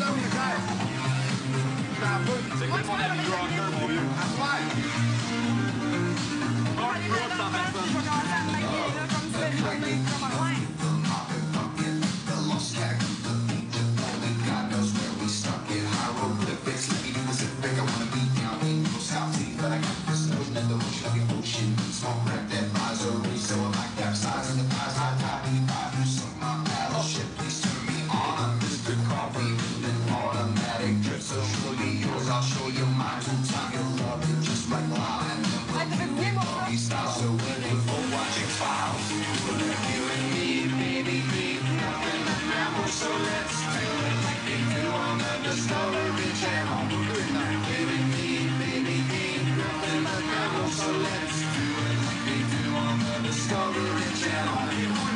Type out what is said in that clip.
C'est quoi ton ami rocker, mon vieux? Mark Brooks en même I'll show you mine. Two-time, you'll love it just like mine. So waiting for watching files. You and me, baby, ain't nothing but mammals. So let's do it like they do on the Discovery Channel. You and me, baby, ain't nothing but mammals. So let's do it like they do on the Discovery Channel.